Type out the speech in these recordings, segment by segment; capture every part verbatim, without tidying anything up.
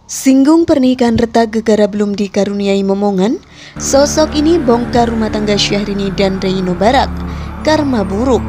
Singgung pernikahan retak gegara belum dikaruniai momongan, sosok ini bongkar rumah tangga Syahrini dan Reino Barak, karma buruk.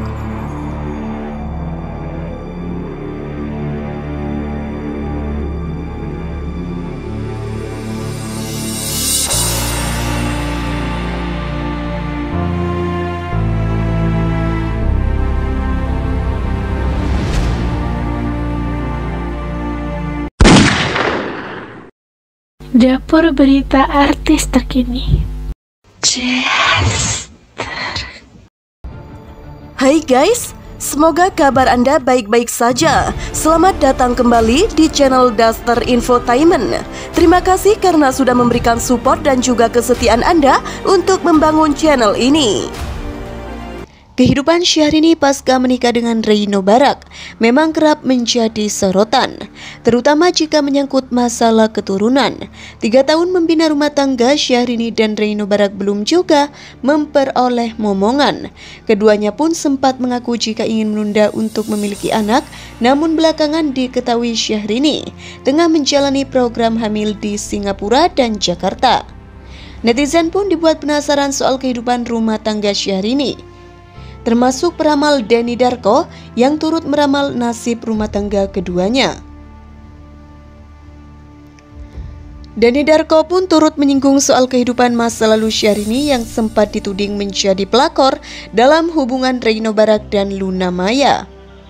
Dapur berita artis terkini. Hai guys, semoga kabar Anda baik-baik saja. Selamat datang kembali di channel Daster Infotainment. Terima kasih karena sudah memberikan support dan juga kesetiaan Anda untuk membangun channel ini. Kehidupan Syahrini pasca menikah dengan Reino Barak memang kerap menjadi sorotan, terutama jika menyangkut masalah keturunan. Tiga tahun membina rumah tangga, Syahrini dan Reino Barak belum juga memperoleh momongan. Keduanya pun sempat mengaku jika ingin menunda untuk memiliki anak, namun belakangan diketahui Syahrini tengah menjalani program hamil di Singapura dan Jakarta. Netizen pun dibuat penasaran soal kehidupan rumah tangga Syahrini, termasuk peramal Denny Darko yang turut meramal nasib rumah tangga keduanya. Denny Darko pun turut menyinggung soal kehidupan masa lalu Syahrini yang sempat dituding menjadi pelakor dalam hubungan Reino Barak dan Luna Maya.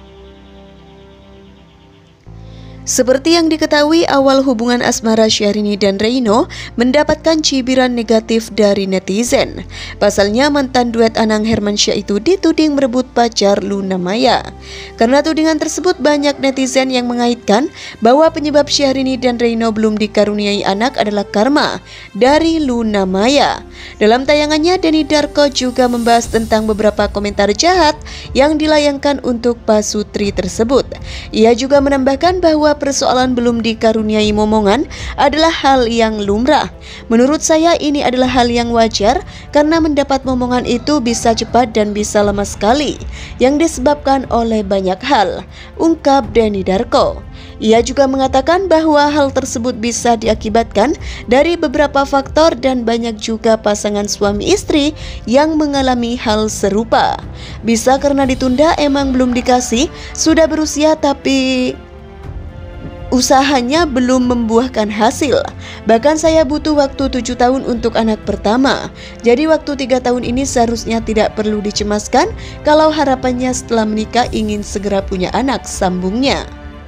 Seperti yang diketahui, awal hubungan asmara Syahrini dan Reino mendapatkan cibiran negatif dari netizen. Pasalnya mantan duet Anang Hermansyah itu dituding merebut pacar Luna Maya. Karena tudingan tersebut, banyak netizen yang mengaitkan bahwa penyebab Syahrini dan Reino belum dikaruniai anak adalah karma dari Luna Maya. Dalam tayangannya, Denny Darko juga membahas tentang beberapa komentar jahat yang dilayangkan untuk Pak Sutri tersebut. Ia juga menambahkan bahwa persoalan belum dikaruniai momongan adalah hal yang lumrah. Menurut saya ini adalah hal yang wajar karena mendapat momongan itu bisa cepat dan bisa lama sekali, yang disebabkan oleh banyak hal, ungkap Denny Darko. Ia juga mengatakan bahwa hal tersebut bisa diakibatkan dari beberapa faktor dan banyak juga pasangan suami istri yang mengalami hal serupa. Bisa karena ditunda, emang belum dikasih, sudah berusia tapi usahanya belum membuahkan hasil. Bahkan saya butuh waktu tujuh tahun untuk anak pertama. Jadi waktu tiga tahun ini seharusnya tidak perlu dicemaskan kalau harapannya setelah menikah ingin segera punya anak, sambungnya.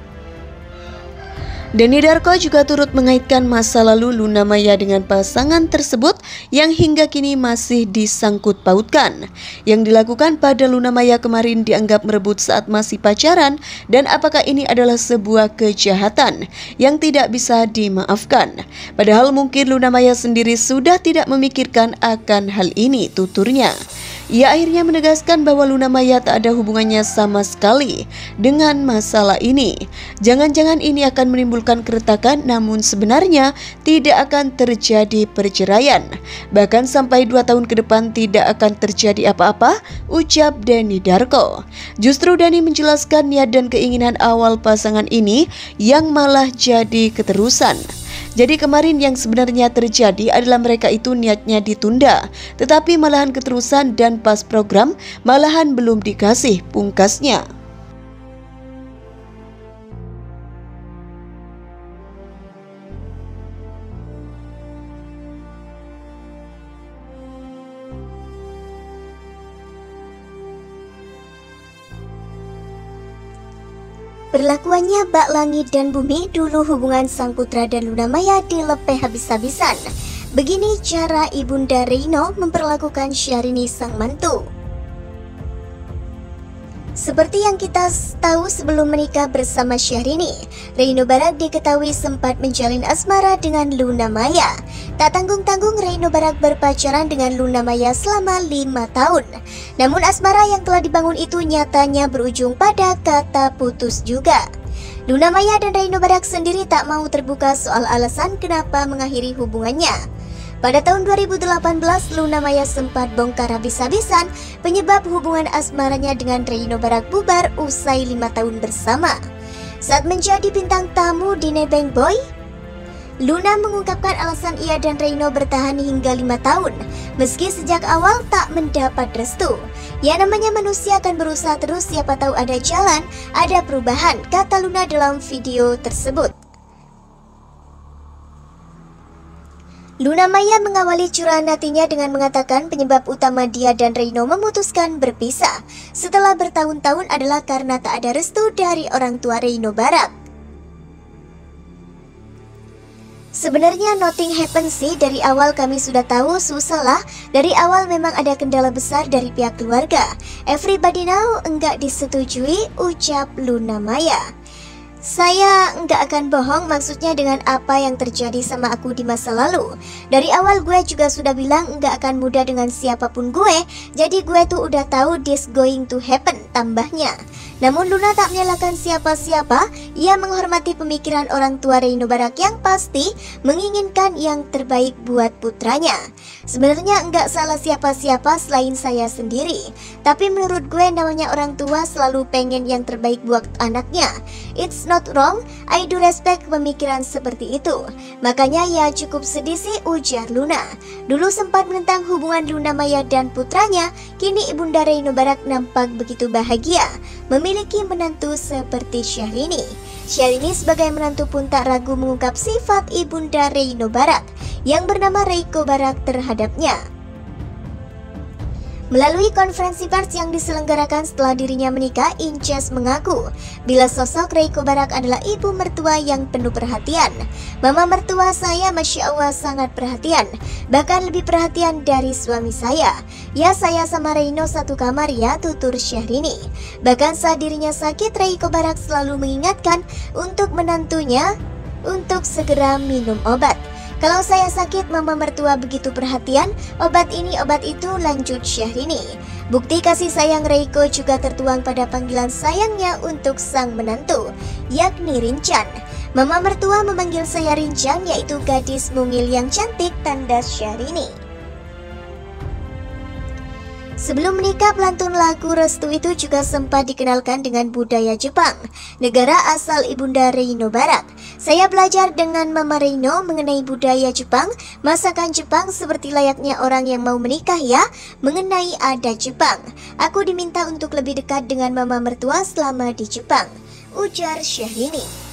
Denny Darko juga turut mengaitkan masa lalu Luna Maya dengan pasangan tersebut yang hingga kini masih disangkut pautkan. Yang dilakukan pada Luna Maya kemarin dianggap merebut saat masih pacaran, dan apakah ini adalah sebuah kejahatan yang tidak bisa dimaafkan. Padahal mungkin Luna Maya sendiri sudah tidak memikirkan akan hal ini, tuturnya. Ia akhirnya menegaskan bahwa Luna Maya tak ada hubungannya sama sekali dengan masalah ini. Jangan-jangan ini akan menimbulkan keretakan, namun sebenarnya tidak akan terjadi perceraian. Bahkan sampai dua tahun ke depan tidak akan terjadi apa-apa, ucap Denny Darko. Justru Denny menjelaskan niat dan keinginan awal pasangan ini yang malah jadi keterusan. Jadi kemarin yang sebenarnya terjadi adalah mereka itu niatnya ditunda, tetapi malahan keterusan dan pas program malahan belum dikasih, pungkasnya. Perlakuannya bak langit dan bumi, dulu hubungan sang putra dan Luna Maya dilepeh habis-habisan. Begini cara ibunda Reino memperlakukan Syahrini sang mantu. Seperti yang kita tahu, sebelum menikah bersama Syahrini, Reino Barak diketahui sempat menjalin asmara dengan Luna Maya. Tak tanggung-tanggung Reino Barak berpacaran dengan Luna Maya selama lima tahun. Namun asmara yang telah dibangun itu nyatanya berujung pada kata putus juga. Luna Maya dan Reino Barak sendiri tak mau terbuka soal alasan kenapa mengakhiri hubungannya. Pada tahun dua ribu delapan belas, Luna Maya sempat bongkar habis-habisan penyebab hubungan asmaranya dengan Reino Barak bubar usai lima tahun bersama. Saat menjadi bintang tamu di Nebeng Boy, Luna mengungkapkan alasan ia dan Reino bertahan hingga lima tahun, meski sejak awal tak mendapat restu. Ya namanya manusia akan berusaha terus, siapa tahu ada jalan, ada perubahan, kata Luna dalam video tersebut. Luna Maya mengawali curahan hatinya dengan mengatakan penyebab utama dia dan Reino memutuskan berpisah setelah bertahun-tahun adalah karena tak ada restu dari orang tua Reino Barak. Sebenarnya nothing happen sih, dari awal kami sudah tahu susah lah. Dari awal memang ada kendala besar dari pihak keluarga. Everybody know enggak disetujui, ucap Luna Maya. Saya enggak akan bohong, maksudnya dengan apa yang terjadi sama aku di masa lalu. Dari awal gue juga sudah bilang enggak akan mudah dengan siapapun gue. Jadi gue tuh udah tahu this going to happen, tambahnya. Namun Luna tak menyalahkan siapa-siapa. Ia menghormati pemikiran orang tua Reino Barak yang pasti menginginkan yang terbaik buat putranya. Sebenarnya enggak salah siapa-siapa selain saya sendiri. Tapi menurut gue namanya orang tua selalu pengen yang terbaik buat anaknya. It's not wrong, I do respect pemikiran seperti itu. Makanya ya cukup sedih sih, ujar Luna. Dulu sempat menentang hubungan Luna Maya dan putranya, kini ibunda Reino Barak nampak begitu bahagia memiliki menantu seperti Syahrini. Syahrini sebagai menantu pun tak ragu mengungkap sifat ibunda Reino Barak yang bernama Reiko Barak terhadapnya. Melalui konferensi pers yang diselenggarakan setelah dirinya menikah, Inces mengaku bila sosok Reiko Barak adalah ibu mertua yang penuh perhatian. Mama mertua saya Masya Allah sangat perhatian, bahkan lebih perhatian dari suami saya. Ya saya sama Reino satu kamar ya, tutur Syahrini. Bahkan saat dirinya sakit, Reiko Barak selalu mengingatkan untuk menantunya untuk segera minum obat. Kalau saya sakit, mama mertua begitu perhatian, obat ini, obat itu, lanjut Syahrini. Bukti kasih sayang Reiko juga tertuang pada panggilan sayangnya untuk sang menantu, yakni Rincan. Mama mertua memanggil saya Rincan, yaitu gadis mungil yang cantik, tanda Syahrini. Sebelum menikah, pelantun lagu Restu itu juga sempat dikenalkan dengan budaya Jepang, negara asal ibunda Reino Barak. Saya belajar dengan Mama Reino mengenai budaya Jepang, masakan Jepang seperti layaknya orang yang mau menikah ya, mengenai adat Jepang. Aku diminta untuk lebih dekat dengan mama mertua selama di Jepang, ujar Syahrini.